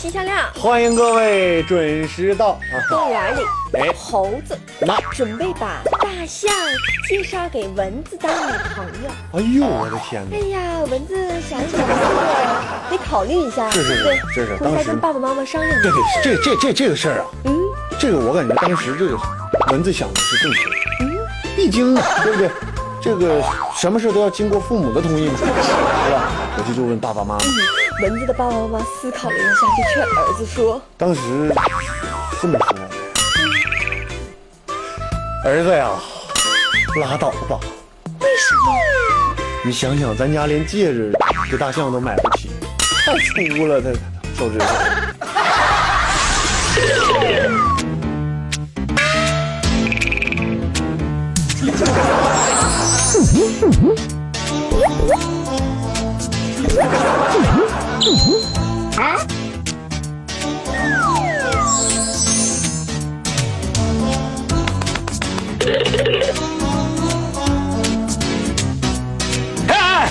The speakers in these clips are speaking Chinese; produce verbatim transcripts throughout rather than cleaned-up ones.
新向量， 欢迎各位准时到啊！ 动物园里， 哎， 猴子那准备把大象介绍给蚊子当女朋友。 哎呦，我的天哪！ 哎呀，蚊子想一想，这个得考虑一下， 是是是对， 是是回家当时跟爸爸妈妈商量。 对对，这这这这个事儿啊， 嗯这个我感觉当时这个蚊子想的是正确的， 嗯， 毕竟对不对？这个什么事都要经过父母的同意嘛，对吧？我就就问爸爸妈妈。 蚊子的爸爸妈妈思考了一下，就劝儿子说：“ 当时这么说来的，儿子呀，拉倒吧。 为什么？ 你想想，咱家连戒指给大象都买不起，太粗了，他手指头。” 啊！ 哎！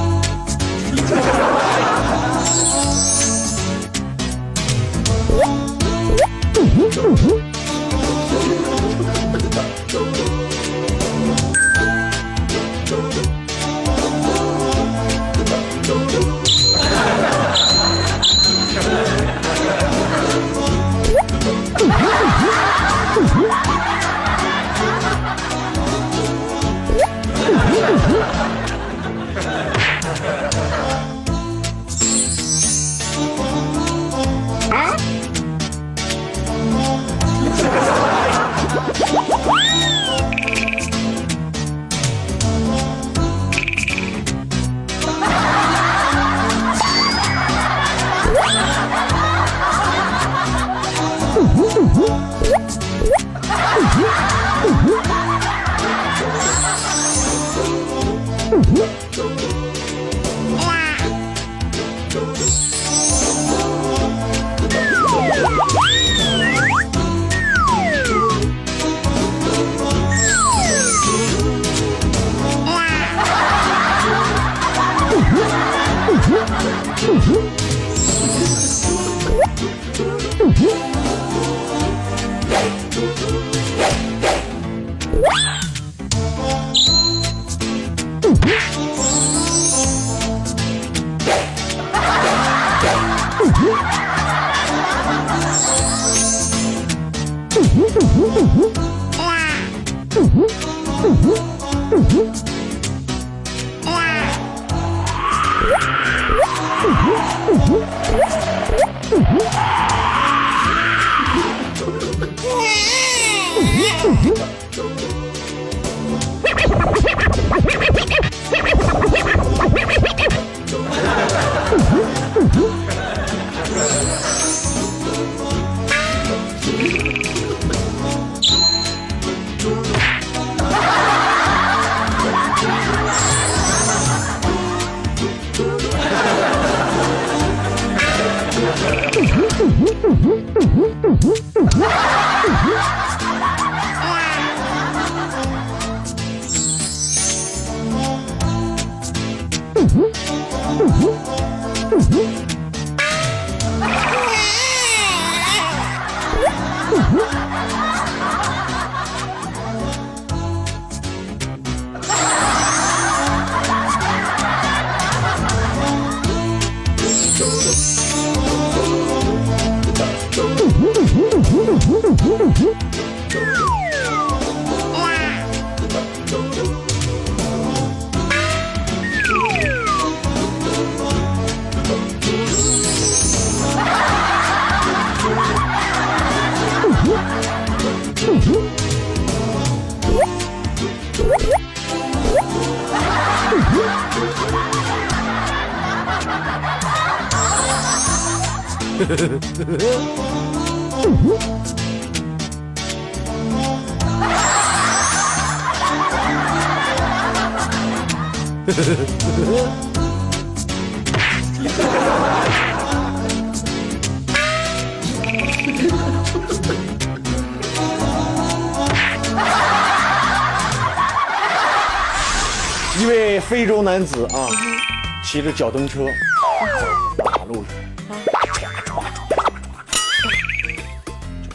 一位非洲男子啊，骑着脚蹬车在马路上，唰唰唰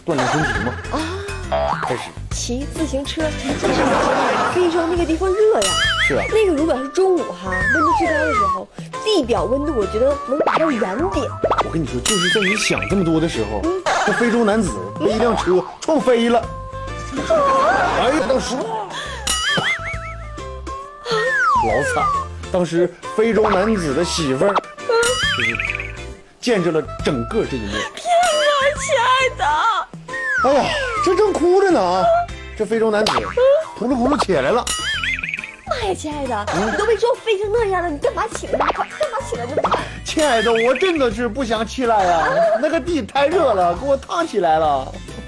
锻炼身体嘛。啊，开始骑自行车。但是你知道非洲那个地方热呀。 是啊。 那个如果是中午哈，温度最高的时候，地表温度我觉得能达到燃点。 我跟你说，就是在你想这么多的时候，嗯、这非洲男子被一辆车撞飞了。哎呀，当时老惨。当时非洲男子的媳妇儿就是见证了整个这一幕。 天哪，亲爱的！ 哎呀，这正哭着呢啊！这非洲男子扑噜扑噜起来了。 妈呀，亲爱的，嗯、你都被撞飞成那样了，你干嘛起来？干嘛起来这么快？ 亲爱的，我真的是不想起来呀、啊，那个地太热了，给我烫起来了。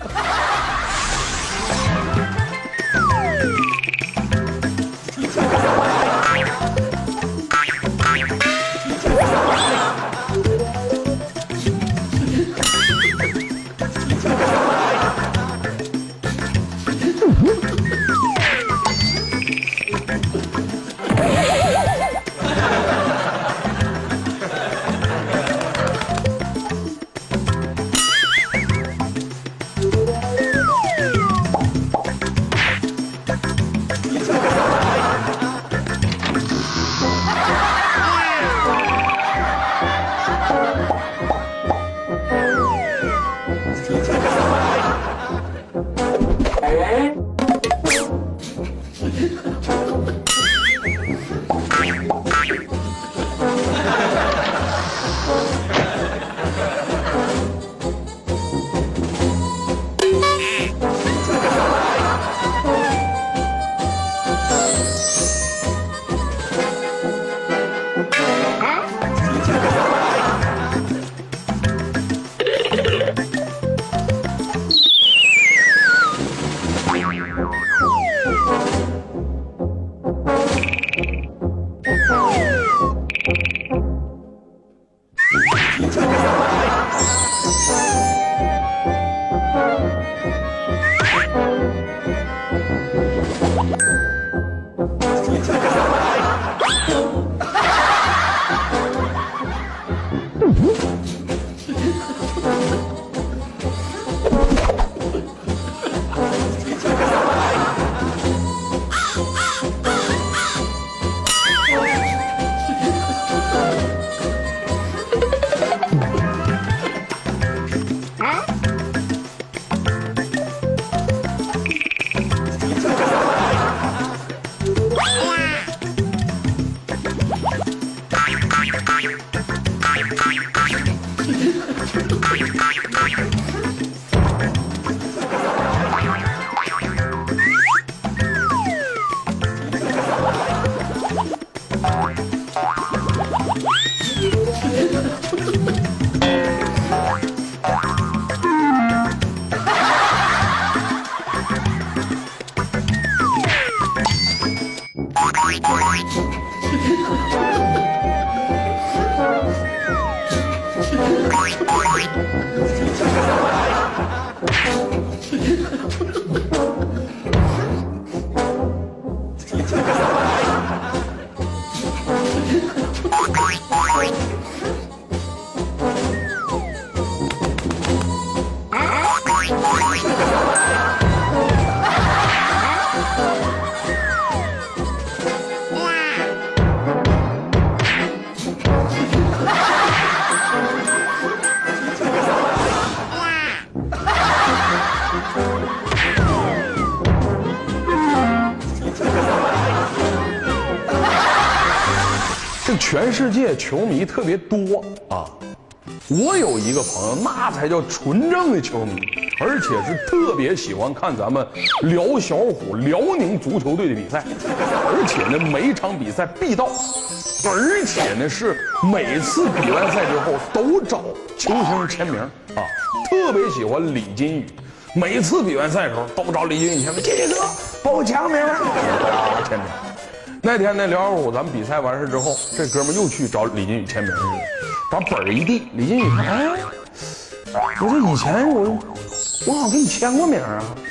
这全世界球迷特别多啊！我有一个朋友，那才叫纯正的球迷，而且是特别喜欢看咱们辽小虎辽宁足球队的比赛，而且呢每一场比赛必到，而且呢是每次比完赛之后都找球星签名啊，特别喜欢李金羽，每次比完赛的时候都找李金羽签名，金羽哥帮我签个名啊，签名。那天呢，辽小虎咱们比赛完事之后，这哥们又去找李金羽签名去了，把本儿一递，李金羽看，哎，我说以前我我好像给你签过名啊，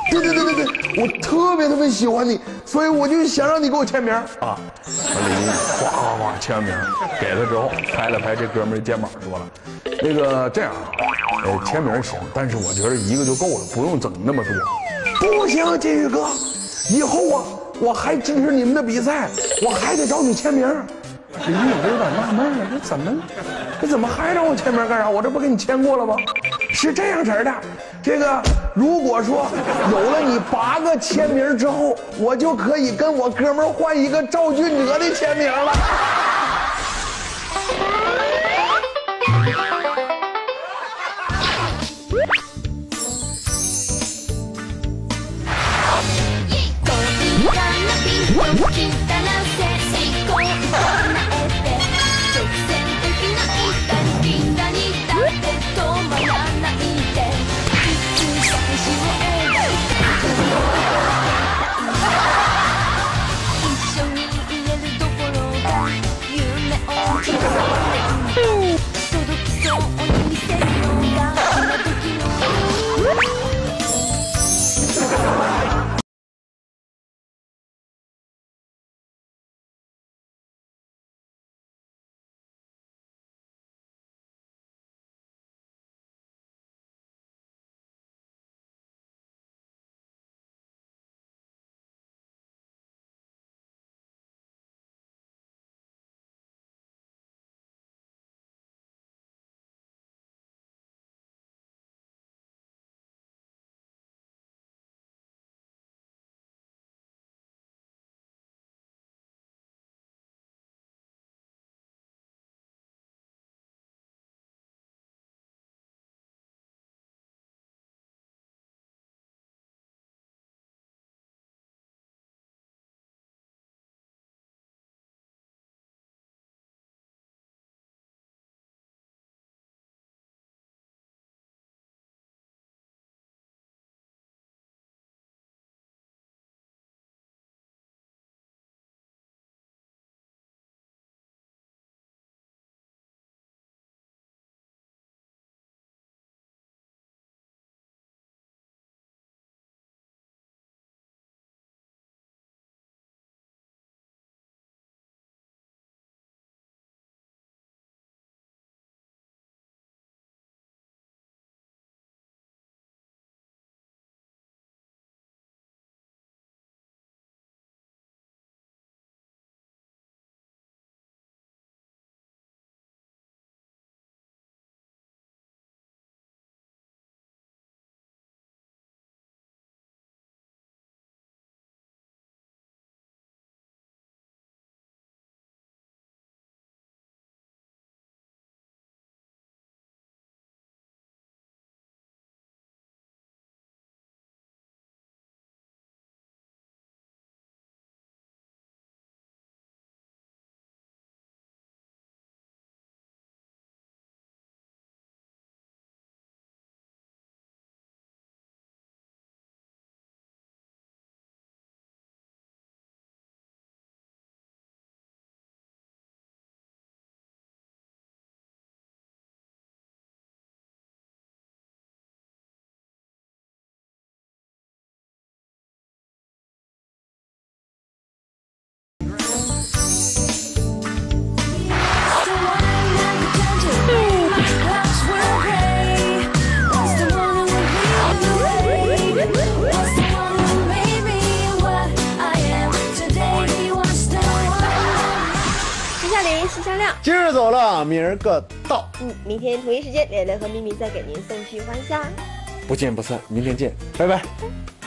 对对对对对，我特别特别喜欢你，所以我就想让你给我签名啊。完了，李哗哗哗签完名，给他之后拍了拍这哥们儿的肩膀，说了，那个这样啊，呃，签名行，但是我觉得一个就够了，不用整那么多。不行，金宇哥，以后啊，我还支持你们的比赛，我还得找你签名。这玉哥有点纳闷了，这怎么，这怎么还让我签名干啥？我这不给你签过了吗？是这样式儿的，这个如果说有了你八个签名之后，我就可以跟我哥们儿换一个赵俊哲的签名了。 今儿走了，明儿个到。 嗯，明天同一时间，蕾蕾和咪咪再给您送去欢笑。 不见不散，明天见，拜拜。 拜拜。